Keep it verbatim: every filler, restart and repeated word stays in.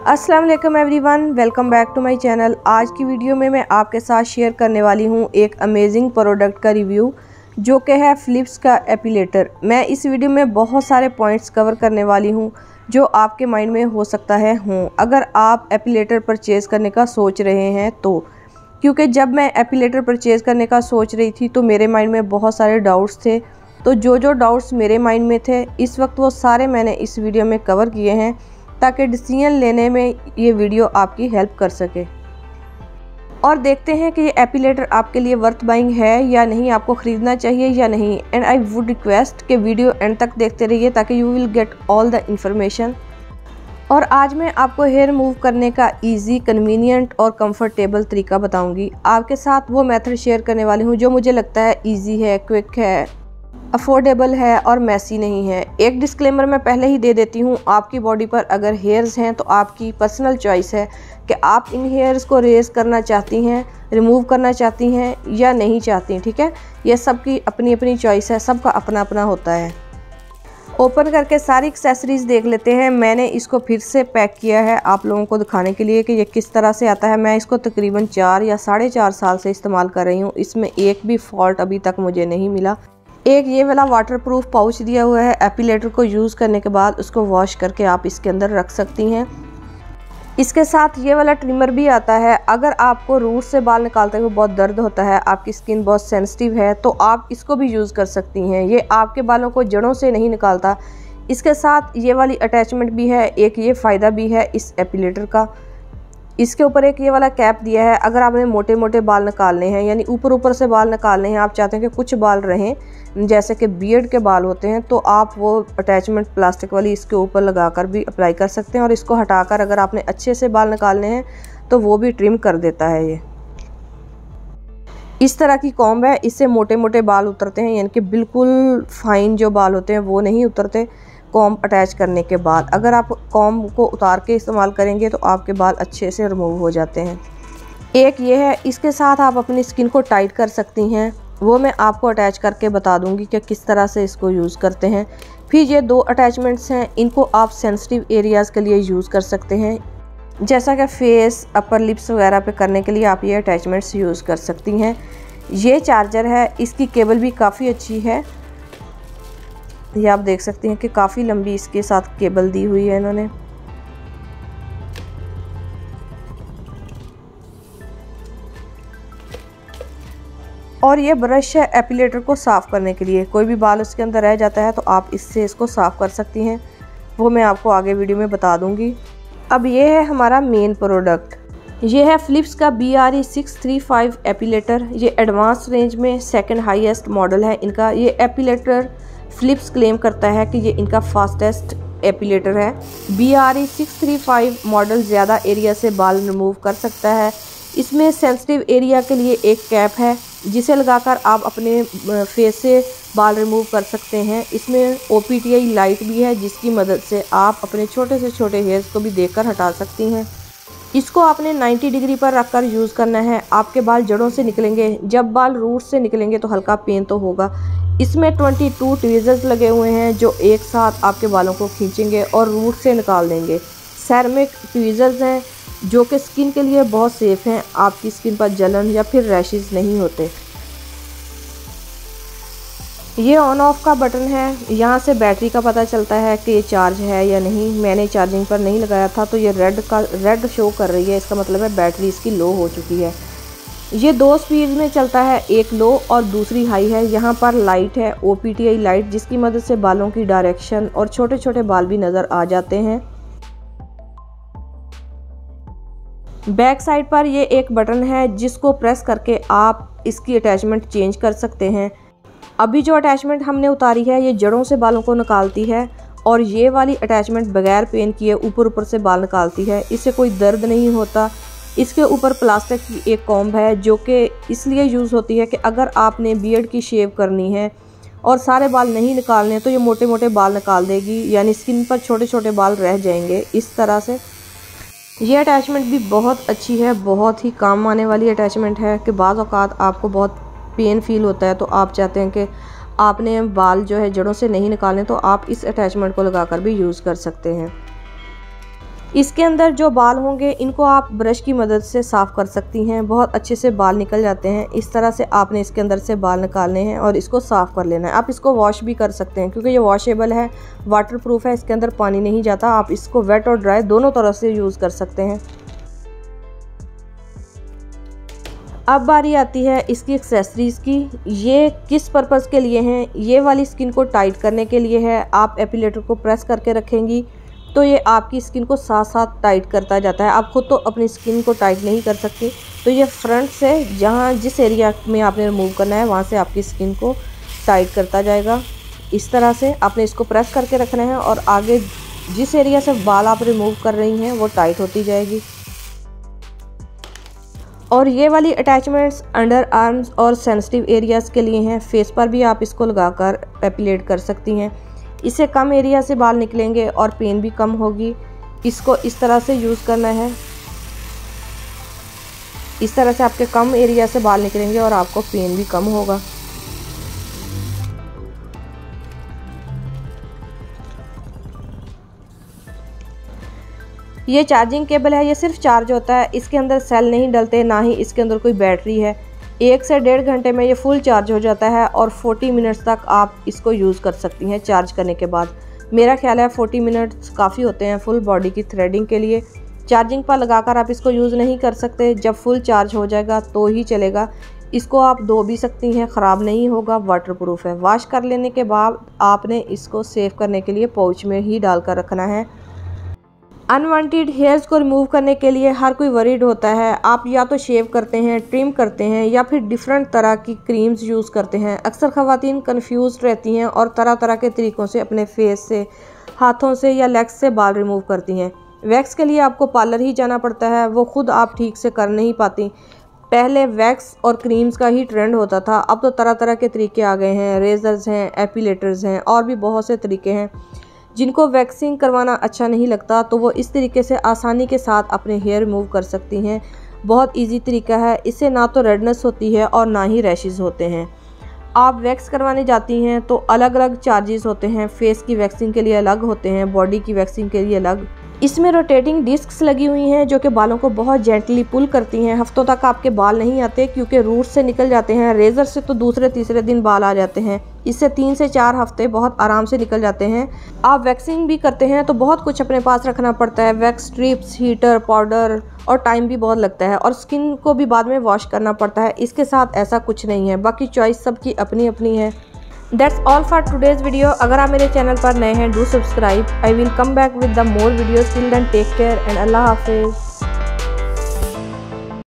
अस्सलाम वालेकुम everyone, welcome back to my channel. आज की वीडियो में मैं आपके साथ शेयर करने वाली हूँ एक अमेजिंग प्रोडक्ट का रिव्यू जो कि है फ़िलिप्स का एपिलेटर। मैं इस वीडियो में बहुत सारे पॉइंट्स कवर करने वाली हूँ जो आपके माइंड में हो सकता है हों अगर आप एपिलेटर परचेज़ करने का सोच रहे हैं तो। क्योंकि जब मैं एपिलेटर परचेज़ करने का सोच रही थी तो मेरे माइंड में बहुत सारे डाउट्स थे। तो जो जो डाउट्स मेरे माइंड में थे इस वक्त वो सारे मैंने इस वीडियो में कवर किए हैं ताकि डिसीजन लेने में ये वीडियो आपकी हेल्प कर सके। और देखते हैं कि ये एपिलेटर आपके लिए वर्थ बाइंग है या नहीं, आपको ख़रीदना चाहिए या नहीं। एंड आई वुड रिक्वेस्ट कि वीडियो एंड तक देखते रहिए ताकि you will get all the information. और आज मैं आपको हेयर रिमूव करने का इजी, कन्वीनियंट और कंफर्टेबल तरीका बताऊंगी। आपके साथ वो मेथड शेयर करने वाली हूँ जो मुझे लगता है इजी है, क्विक है, अफोर्डेबल है और मैसी नहीं है। एक डिस्क्लेमर मैं पहले ही दे देती हूँ, आपकी बॉडी पर अगर हेयर्स हैं तो आपकी पर्सनल चॉइस है कि आप इन हेयर्स को रेज करना चाहती हैं, रिमूव करना चाहती हैं या नहीं चाहती। ठीक है, ये सबकी अपनी अपनी चॉइस है, सबका अपना अपना होता है। ओपन करके सारी एक्सेसरीज देख लेते हैं। मैंने इसको फिर से पैक किया है आप लोगों को दिखाने के लिए कि ये किस तरह से आता है। मैं इसको तकरीबन चार या साढ़े चार साल से इस्तेमाल कर रही हूँ, इसमें एक भी फॉल्ट अभी तक मुझे नहीं मिला। एक ये वाला वाटरप्रूफ पाउच दिया हुआ है। एपिलेटर को यूज़ करने के बाद उसको वॉश करके आप इसके अंदर रख सकती हैं। इसके साथ ये वाला ट्रिमर भी आता है। अगर आपको रूट से बाल निकालते हुए बहुत दर्द होता है, आपकी स्किन बहुत सेंसिटिव है, तो आप इसको भी यूज़ कर सकती हैं। ये आपके बालों को जड़ों से नहीं निकालता। इसके साथ ये वाली अटैचमेंट भी है, एक ये फ़ायदा भी है इस एपिलेटर का। इसके ऊपर एक ये वाला कैप दिया है। अगर आपने मोटे मोटे बाल निकालने हैं, यानी ऊपर ऊपर से बाल निकालने हैं, आप चाहते हैं कि कुछ बाल रहें जैसे कि बियर्ड के बाल होते हैं, तो आप वो अटैचमेंट प्लास्टिक वाली इसके ऊपर लगाकर भी अप्लाई कर सकते हैं। और इसको हटाकर अगर आपने अच्छे से बाल निकालने हैं तो वो भी ट्रिम कर देता है। ये इस तरह की कॉम्ब है, इससे मोटे मोटे बाल उतरते हैं, यानी कि बिल्कुल फाइन जो बाल होते हैं वो नहीं उतरते कॉम्ब अटैच करने के बाद। अगर आप कॉम्ब को उतार के इस्तेमाल करेंगे तो आपके बाल अच्छे से रिमूव हो जाते हैं। एक ये है, इसके साथ आप अपनी स्किन को टाइट कर सकती हैं, वो मैं आपको अटैच करके बता दूंगी कि किस तरह से इसको यूज़ करते हैं। फिर ये दो अटैचमेंट्स हैं, इनको आप सेंसिटिव एरियाज़ के लिए यूज़ कर सकते हैं, जैसा कि फेस, अपर लिप्स वगैरह पे करने के लिए आप ये अटैचमेंट्स यूज़ कर सकती हैं। ये चार्जर है, इसकी केबल भी काफ़ी अच्छी है। ये आप देख सकते हैं कि काफ़ी लंबी इसके साथ केबल दी हुई है इन्होंने। और ये ब्रश है एपिलेटर को साफ़ करने के लिए। कोई भी बाल उसके अंदर रह जाता है तो आप इससे इसको साफ़ कर सकती हैं, वो मैं आपको आगे वीडियो में बता दूंगी। अब ये है हमारा मेन प्रोडक्ट। ये है फ़िलिप्स का B R E six three five epilator. ये एडवांस रेंज में सेकंड हाईएस्ट मॉडल है इनका। ये एपिलेटर फ़िलिप्स क्लेम करता है कि ये इनका फास्टेस्ट एपिलेटर है। B R E six three five model ज़्यादा एरिया से बाल रिमूव कर सकता है। इसमें सेंसिटिव एरिया के लिए एक कैप है जिसे लगाकर आप अपने फेस से बाल रिमूव कर सकते हैं। इसमें O P T I light भी है जिसकी मदद से आप अपने छोटे से छोटे हेयर्स को भी देखकर हटा सकती हैं। इसको आपने नब्बे डिग्री पर रखकर यूज़ करना है। आपके बाल जड़ों से निकलेंगे, जब बाल रूट से निकलेंगे तो हल्का पेन तो होगा। इसमें बाईस ट्वीज़र्स लगे हुए हैं जो एक साथ आपके बालों को खींचेंगे और रूट से निकाल देंगे। सेरेमिक ट्वीज़र्स हैं जो कि स्किन के लिए बहुत सेफ़ हैं, आपकी स्किन पर जलन या फिर रैशेस नहीं होते। ये ऑन ऑफ का बटन है, यहाँ से बैटरी का पता चलता है कि ये चार्ज है या नहीं। मैंने चार्जिंग पर नहीं लगाया था तो ये रेड का रेड शो कर रही है, इसका मतलब है बैटरी इसकी लो हो चुकी है। ये दो स्पीड में चलता है, एक लो और दूसरी हाई है। यहाँ पर लाइट है, O P T I light, जिसकी मदद से बालों की डायरेक्शन और छोटे छोटे बाल भी नज़र आ जाते हैं। बैक साइड पर ये एक बटन है जिसको प्रेस करके आप इसकी अटैचमेंट चेंज कर सकते हैं। अभी जो अटैचमेंट हमने उतारी है ये जड़ों से बालों को निकालती है और ये वाली अटैचमेंट बगैर पेन किए ऊपर ऊपर से बाल निकालती है। इससे कोई दर्द नहीं होता। इसके ऊपर प्लास्टिक की एक कॉम्ब है जो कि इसलिए यूज़ होती है कि अगर आपने बियर्ड की शेव करनी है और सारे बाल नहीं निकालने तो ये मोटे मोटे बाल निकाल देगी, यानी स्किन पर छोटे छोटे बाल रह जाएंगे इस तरह से। ये अटैचमेंट भी बहुत अच्छी है, बहुत ही काम आने वाली अटैचमेंट है कि बाज़ औक़ात आपको बहुत पेन फील होता है तो आप चाहते हैं कि आपने बाल जो है जड़ों से नहीं निकालने, तो आप इस अटैचमेंट को लगाकर भी यूज़ कर सकते हैं। इसके अंदर जो बाल होंगे इनको आप ब्रश की मदद से साफ़ कर सकती हैं, बहुत अच्छे से बाल निकल जाते हैं। इस तरह से आपने इसके अंदर से बाल निकालने हैं और इसको साफ़ कर लेना है। आप इसको वॉश भी कर सकते हैं क्योंकि ये वॉशेबल है, वाटरप्रूफ है, इसके अंदर पानी नहीं जाता। आप इसको वेट और ड्राई दोनों तरह से यूज़ कर सकते हैं। अब बारी आती है इसकी एक्सेसरीज़ की। ये किस पर्पज़ के लिए हैं? ये वाली स्किन को टाइट करने के लिए है। आप एपिलेटर को प्रेस करके रखेंगी तो ये आपकी स्किन को साथ साथ टाइट करता जाता है। आप खुद तो अपनी स्किन को टाइट नहीं कर सकती, तो ये फ्रंट से जहाँ जिस एरिया में आपने रिमूव करना है वहाँ से आपकी स्किन को टाइट करता जाएगा। इस तरह से आपने इसको प्रेस करके रखना है और आगे जिस एरिया से बाल आप रिमूव कर रही हैं वो टाइट होती जाएगी। और ये वाली अटैचमेंट्स अंडर आर्म्स और सेंसिटिव एरियाज़ के लिए हैं। फेस पर भी आप इसको लगाकर एपिलेट कर सकती हैं। इससे कम एरिया से बाल निकलेंगे और पेन भी कम होगी। इसको इस तरह से यूज़ करना है। इस तरह से आपके कम एरिया से बाल निकलेंगे और आपको पेन भी कम होगा। ये चार्जिंग केबल है, ये सिर्फ चार्ज होता है, इसके अंदर सेल नहीं डलते, ना ही इसके अंदर कोई बैटरी है। एक से डेढ़ घंटे में ये फुल चार्ज हो जाता है और चालीस मिनट्स तक आप इसको यूज़ कर सकती हैं चार्ज करने के बाद। मेरा ख्याल है चालीस मिनट्स काफ़ी होते हैं फुल बॉडी की थ्रेडिंग के लिए। चार्जिंग पर लगाकर आप इसको यूज़ नहीं कर सकते, जब फुल चार्ज हो जाएगा तो ही चलेगा। इसको आप धो भी सकती हैं, ख़राब नहीं होगा, वाटरप्रूफ है। वॉश कर लेने के बाद आपने इसको सेव करने के लिए पाउच में ही डालकर रखना है। अनवांटेड हेयर्स को रिमूव करने के लिए हर कोई वरीड होता है। आप या तो शेव करते हैं, ट्रिम करते हैं या फिर डिफरेंट तरह की क्रीम्स यूज़ करते हैं। अक्सर ख़वातीन कंफ्यूज रहती हैं और तरह तरह के तरीक़ों से अपने फेस से, हाथों से या लेग्स से बाल रिमूव करती हैं। वैक्स के लिए आपको पार्लर ही जाना पड़ता है, वो खुद आप ठीक से कर नहीं पाती। पहले वैक्स और क्रीम्स का ही ट्रेंड होता था, अब तो तरह तरह के तरीके आ गए हैं। रेजर्स हैं, एपिलेटर्स हैं और भी बहुत से तरीके हैं। जिनको वैक्सिंग करवाना अच्छा नहीं लगता तो वो इस तरीके से आसानी के साथ अपने हेयर रिमूव कर सकती हैं। बहुत इजी तरीका है, इससे ना तो रेडनेस होती है और ना ही रैशेस होते हैं। आप वैक्स करवाने जाती हैं तो अलग अलग चार्जेस होते हैं। फेस की वैक्सिंग के लिए अलग होते हैं, बॉडी की वैक्सिंग के लिए अलग। इसमें रोटेटिंग डिस्क्स लगी हुई हैं जो कि बालों को बहुत जेंटली पुल करती हैं। हफ्तों तक आपके बाल नहीं आते क्योंकि रूट से निकल जाते हैं। रेज़र से तो दूसरे तीसरे दिन बाल आ जाते हैं, इससे तीन से चार हफ्ते बहुत आराम से निकल जाते हैं। आप वैक्सिंग भी करते हैं तो बहुत कुछ अपने पास रखना पड़ता है। वैक्स स्ट्रिप्स, हीटर, पाउडर और टाइम भी बहुत लगता है और स्किन को भी बाद में वॉश करना पड़ता है। इसके साथ ऐसा कुछ नहीं है, बाकी चॉइस सबकी अपनी अपनी है। That's all for today's video. अगर आप मेरे चैनल पर नए हैं, do subscribe. I will come back with the more videos. Till then take care and Allah हाफिज़।